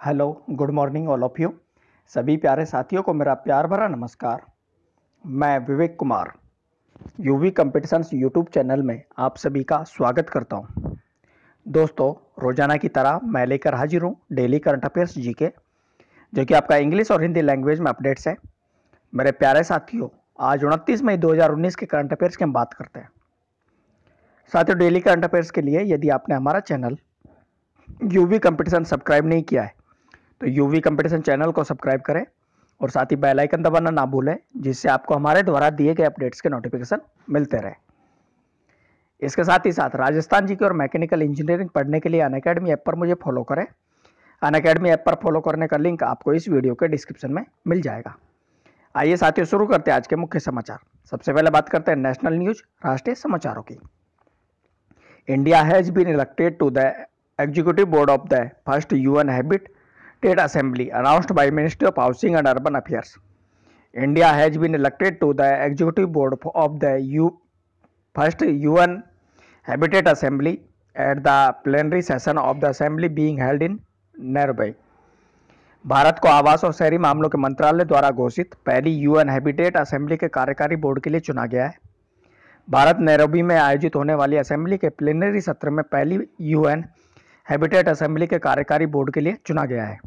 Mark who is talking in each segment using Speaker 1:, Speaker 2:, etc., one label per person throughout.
Speaker 1: Hello, good morning all of you. सभी प्यारे साथियों को मेरा प्यार भरा नमस्कार। मैं Vivek Kumar UV competitions YouTube channel में आप सभी का स्वागत करता हूं। दोस्तों, रोजाना की तरह मैं लेकर हाजिर हूं डेली करंट अफेयर्स जीके, जो कि आपका इंग्लिश और हिंदी लैंग्वेज में अपडेट्स है। मेरे प्यारे साथियों, आज 29 मई 2019 के करंट अफेयर्स की हम बात करते हैं। साथियों, डेली करंट अफेयर्स के लिए यदि आपने हमारा चैनल यूवी कंपटीशन सब्सक्राइब नहीं किया है तो यूवी कंपटीशन चैनल को सब्सक्राइब करें और साथ ही बेल आइकन दबाना ना भूलें, जिससे आपको हमारे द्वारा दिए गए अपडेट्स के नोटिफिकेशन मिलते रहे। इसके साथ ही साथ राजस्थान जी की और मैकेनिकल इंजीनियरिंग पढ़ने के लिए अनअकैडमी ऐप पर मुझे फॉलो करें। अनअकैडमी ऐप पर फॉलो करने का लिंक आपको इस वीडियो के डिस्क्रिप्शन में मिल जाएगा। आइए साथियों, शुरू करते हैं आज के मुख्य समाचार। सबसे पहले बात करते हैं नेशनल न्यूज, राष्ट्रीय समाचारों की। India has been elected to the executive board of the first UN State Assembly announced by Ministry of Housing and Urban Affairs. India has been elected to the executive board of the first UN Habitat Assembly at the plenary session of the assembly being held in Nairobi. Bharat को आवास और शहरी मामलों के मंत्रालय द्वारा घोषित पहली यूएन हैबिटेट असेंबली के कार्यकारी बोर्ड के लिए चुना गया है। भारत नैरोबी में आयोजित होने वाली असेंबली के प्लेनरी सत्र में पहली यूएन हैबिटेट असेंबली के कार्यकारी बोर्ड के लिए चुना गया है।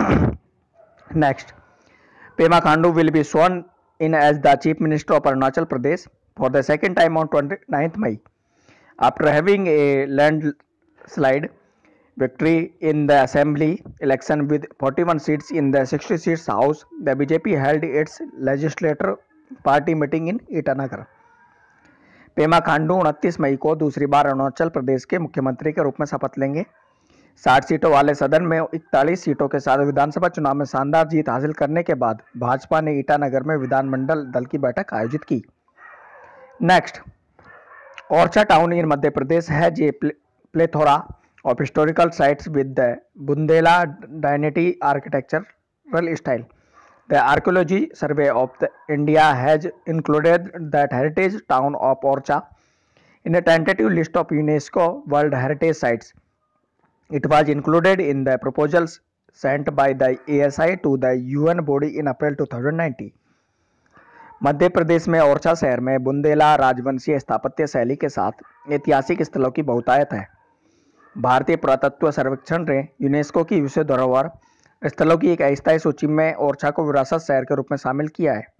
Speaker 1: Next, Pema Khandu will be sworn in as the Chief Minister of Arunachal Pradesh for the second time on 29th May. After having a landslide victory in the assembly election with 41 seats in the 60 seats house, the BJP held its legislature party meeting in Itanagar. Pema Khandu 29 मई को दूसरी बार अरुणाचल प्रदेश के मुख्यमंत्री के रूप में शपथ लेंगे। 60 सीटों वाले सदन में 41 सीटों के साथ विधानसभा चुनाव में शानदार जीत हासिल करने के बाद भाजपा ने ईटानगर में विधानमंडल दल की बैठक आयोजित की। Next, Orchha town in Madhya Pradesh has a plethora of historical sites with the Bundela dynasty architectural style. The archaeology survey of India has included that heritage town of Orcha in a tentative list of UNESCO World Heritage Sites. It was included in the proposals sent by the ASI to the UN body in April 2019. Madhya Pradesh में ओरछा शहर में बुंदेला राजवंशीय स्थापत्य शैली के साथ ऐतिहासिक स्थलों की बहुतायत है। भारतीय पुरातत्व सर्वेक्षण ने यूनेस्को की विश्व धरोहर स्थलों की एक अस्थायी सूची में ओरछा को विरासत शहर के रूप में शामिल किया है।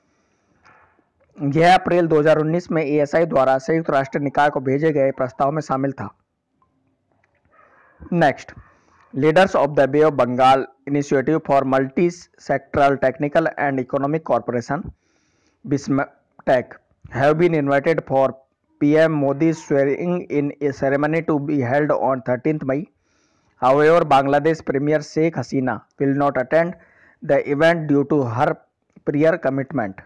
Speaker 1: यह अप्रैल 2019 में एएसआई द्वारा संयुक्त राष्ट्र निकाय को भेजे गए प्रस्ताव में शामिल था। Next, leaders of the bay of Bengal initiative for multi sectoral technical and economic corporation BISMTEC have been invited for PM Modi's swearing in a ceremony to be held on 13th May. However, Bangladesh Premier Sheikh Hasina will not attend the event due to her prior commitment.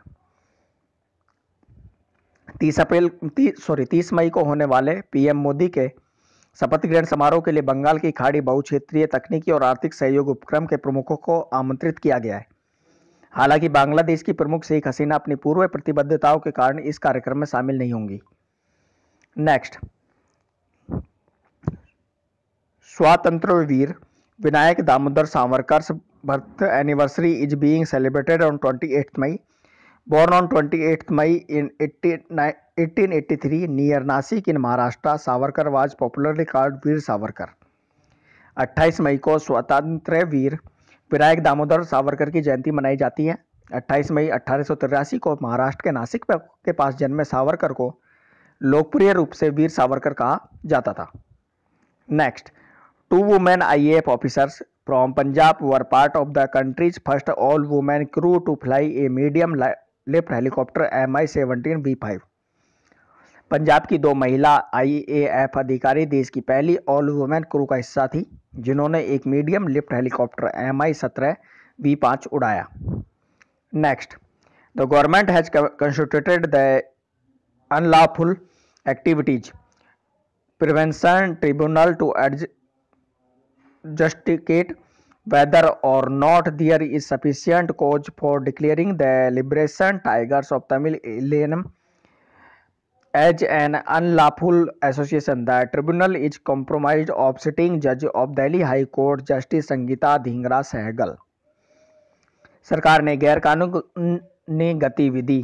Speaker 1: 30 मई को होने वाले PM Modi के शपथ ग्रहण समारोह के लिए बंगाल की खाड़ी बहुक्षेत्रीय तकनीकी और आर्थिक सहयोग उपक्रम के प्रमुखों को आमंत्रित किया गया है। हालांकि बांग्लादेश की प्रमुख शेख हसीना अपनी पूर्व प्रतिबद्धताओं के कारण इस कार्यक्रम में शामिल नहीं होंगी। नेक्स्ट, स्वातंत्र वीर Vinayak Damodar सावरकर's birth anniversary is being celebrated on 28th May. Born on 28th May in 1883 near Nasik in Maharashtra, Savarkar was popularly called Veer Savarkar. 28 मई को स्वतंत्र वीर विनायक दामोदर सावरकर की जयंती मनाई जाती है। 28 मई 1883 को महाराष्ट्र के नासिक के पास जन्मे सावरकर को लोकप्रिय रूप से वीर सावरकर कहा जाता था। Next, 2 women IAF officers from Punjab were part of the country's first all-women crew to fly a medium-lift helicopter Mi-17 V5. Punjab की 2 महिला IAF अधिकारी देश की पहली ऑल-वुमेन क्रू का हिस्सा थी, जिन्होंने एक medium lift helicopter Mi-17 V5 उड़ाया। Next, the government has constituted the unlawful activities prevention tribunal to justicate whether or not there is sufficient cause for declaring the liberation tigers of Tamil Eelam as an unlawful association. The tribunal is comprised of sitting judge of Delhi High Court Justice Sangeeta Dhingra Sehgal. सरकार ने गैर कानूनी गतिविधि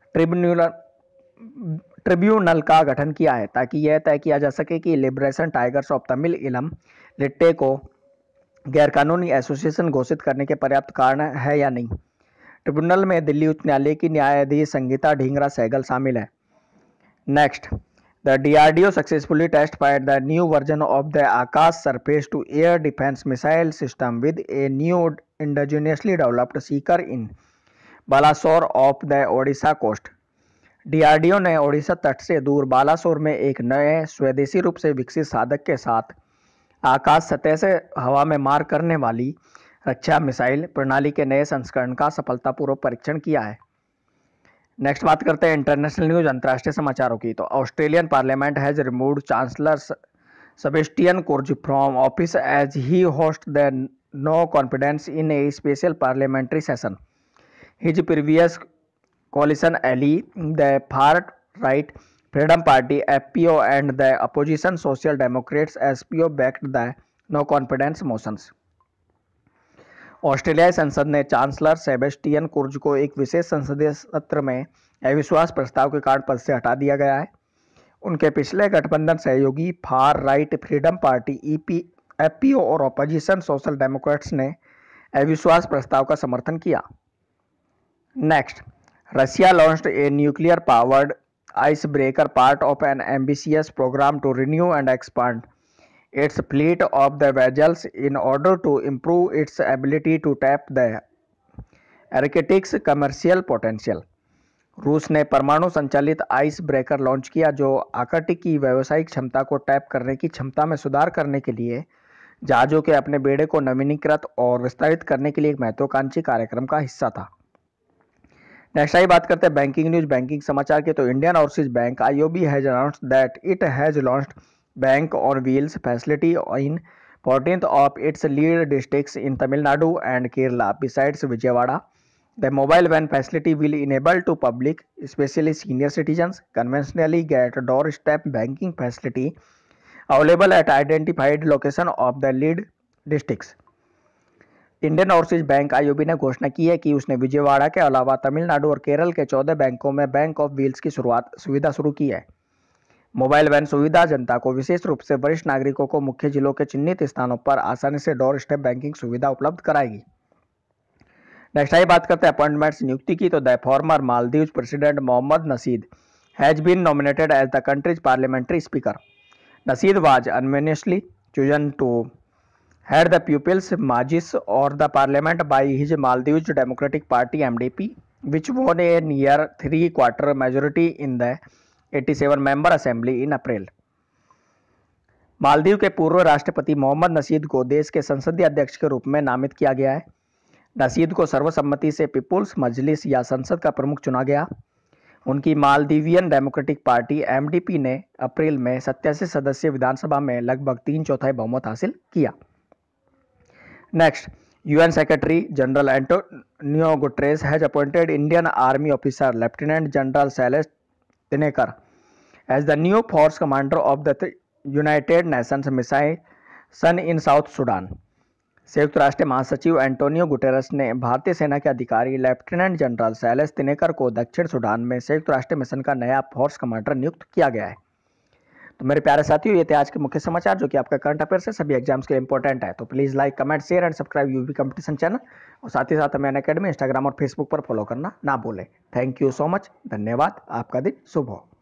Speaker 1: tribunal का गठन किया है ताकि यह तय किया जा सके कि लिबरेशन टाइगर्स ऑफ तमिल इलम लिट्टे को गैरकानूनी एसोसिएशन घोषित करने के पर्याप्त कारण है या नहीं। ट्रिब्यूनल में दिल्ली उच्च न्यायालय की न्यायाधीश संगीता ढींगरा सहगल शामिल है। Next, the DRDO successfully testified the new version of the Akash surface to air defence missile system with a new indigenously developed seeker in Balasore of the Odisha coast. DRDO ने ओडिशा तट से दूर बालासोर में एक नए स्वदेशी रूप से विकसित साधक के साथ आकाश सतह से हवा में मार करने वाली रक्षा मिसाइल प्रणाली के नए संस्करण का सफलतापूर्वक परीक्षण किया है। नेक्स्ट बात करते हैं इंटरनेशनल न्यूज, अंतर्राष्ट्रीय समाचारों की। तो Australian parliament has removed chancellor Sebastian Kurz from office as he host the no confidence in a special parliamentary session. His previous coalition ally, the far-right Freedom Party (FPO) and the opposition Social Democrats (SPO) backed the no-confidence motions. ऑस्ट्रेलियाई संसद ने chancellor Sebastian कुर्ज को एक विशेष संसदीय सत्र में अविश्वास प्रस्ताव के कारण पद से हटा दिया गया है। उनके पिछले गठबंधन सहयोगी far right freedom party (FPO) और ऑपोजिशन सोशल डेमोक्रेट्स ने अविश्वास प्रस्ताव का समर्थन किया। Next, Russia launched a nuclear-powered icebreaker, part of an ambitious program to renew and expand its fleet of the vessels in order to improve its ability to tap the Arctic's commercial potential. रूस ने परमाणु संचालित ice breaker launch किया जो Arctic की व्यावसायिक क्षमता को टैप करने की क्षमता में सुधार करने के लिए जहाजों के अपने बेड़े को नवीनीकृत और विस्तारित करने के लिए एक महत्वाकांक्षी कार्यक्रम का हिस्सा था। नेक्स्ट आई बात करते हैं बैंकिंग न्यूज, बैंकिंग समाचार के। तो Indian overseas bank IOB has announced that it has launched bank on wheels facility in 14th of its lead districts in Tamil Nadu and Kerala. Besides Vijayawada, the mobile van facility will enable to public, especially senior citizens, conventionally get doorstep banking facility available at identified location of the lead districts. Indian overseas bank IOB ने घोषणा की है कि उसने विजयवाड़ा के अलावा तमिलनाडु और केरल के 14 बैंकों में बैंक ऑफ व्हील्स की सुविधा शुरू की है। मोबाइल वैन सुविधा जनता को, विशेष रूप से वरिष्ठ नागरिकों को, मुख्य जिलों के चिन्हित स्थानों पर आसानी से डोर स्टेप बैंकिंग सुविधा उपलब्ध कराएगी। नेक्स्ट आई बात करते हैं अपॉइंटमेंट्स, नियुक्ति की। तो the former Maldives president Mohamed Nasheed has been nominated as the country's parliamentary speaker. Nasheed was unanimously chosen to head the Pupils Majlis or the parliament by his Maldives Democratic Party (MDP), which won a near 3/4 majority in the 87-member assembly in April. Maldives के पूर्व राष्ट्रपति मोहम्मद नशीद को देश के संसदीय अध्यक्ष के रूप में नामित किया गया है। नशीद को सर्वसम्मति से पीपुल्स मजलिस या संसद का प्रमुख चुना गया। उनकी मालदीवियन डेमोक्रेटिक पार्टी (MDP) ने अप्रैल में 87 सदस्यीय विधानसभा में लगभग 3/4 बहुमत हासिल किया। Next, UN Secretary General Antonio Guterres has appointed Indian Army officer Lieutenant General Shailesh Tinekar as the new force commander of the United Nations mission in South Sudan. संयुक्त राष्ट्र महासचिव एंटोनियो गुटेरस ने भारतीय सेना के अधिकारी लेफ्टिनेंट जनरल शैलेश तिनेकर को दक्षिण सूडान में संयुक्त राष्ट्र मिशन का नया फोर्स कमांडर नियुक्त किया गया है। तो मेरे प्यारे साथियों, ये थे आज के मुख्य समाचार जो कि आपका करंट अफेयर्स है, सभी एग्जाम्स के लिए इंपॉर्टेंट है। तो please like, comment, share and subscribe UV competition channel, और साथ ही साथ हमें अनअकैडमी इंस्टाग्राम और फेसबुक पर फॉलो करना ना भूलें। थैंक यू सो मच, धन्यवाद, आपका दिन शुभ हो।